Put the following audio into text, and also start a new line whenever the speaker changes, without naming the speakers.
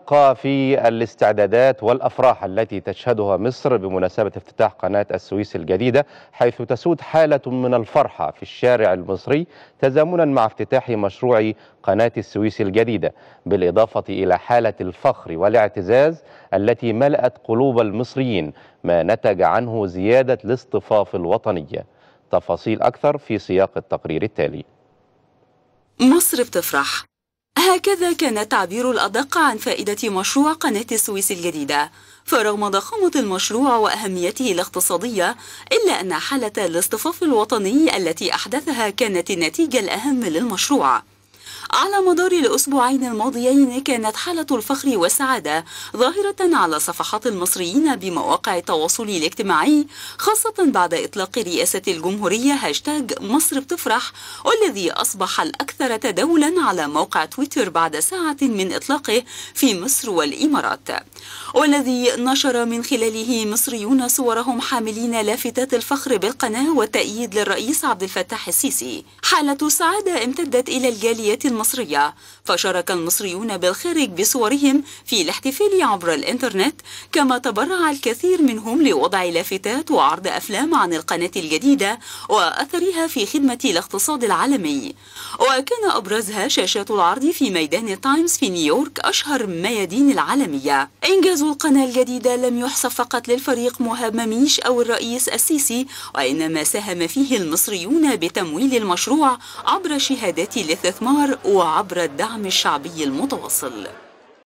نبقى في الاستعدادات والأفراح التي تشهدها مصر بمناسبة افتتاح قناة السويس الجديدة، حيث تسود حالة من الفرحة في الشارع المصري تزامنا مع افتتاح مشروع قناة السويس الجديدة، بالإضافة إلى حالة الفخر والاعتزاز التي ملأت قلوب المصريين، ما نتج عنه زيادة الاصطفاف الوطنية. تفاصيل أكثر في سياق التقرير التالي.
مصر بتفرح، هكذا كان التعبير الأدق عن فائدة مشروع قناة السويس الجديدة. فرغم ضخامة المشروع وأهميته الاقتصادية، إلا أن حالة الاصطفاف الوطني التي أحدثها كانت النتيجة الأهم للمشروع. على مدار الأسبوعين الماضيين كانت حالة الفخر والسعادة ظاهرة على صفحات المصريين بمواقع التواصل الاجتماعي، خاصة بعد إطلاق رئاسة الجمهورية هاشتاج مصر بتفرح، والذي أصبح الأكثر تداولا على موقع تويتر بعد ساعة من إطلاقه في مصر والإمارات، والذي نشر من خلاله مصريون صورهم حاملين لافتات الفخر بالقناة والتأييد للرئيس عبد الفتاح السيسي. حالة السعادة امتدت إلى الجاليات المصرية، فشارك المصريون بالخارج بصورهم في الاحتفال عبر الإنترنت، كما تبرع الكثير منهم لوضع لافتات وعرض أفلام عن القناة الجديدة وأثرها في خدمة الاقتصاد العالمي. وكان أبرزها شاشات العرض في ميدان التايمز في نيويورك، أشهر ميادين العالمية. إنجاز القناة الجديدة لم يحسب فقط للفريق مهاب مميش أو الرئيس السيسي، وإنما ساهم فيه المصريون بتمويل المشروع عبر شهادات الاستثمار وعبر الدعم الشعبي المتواصل.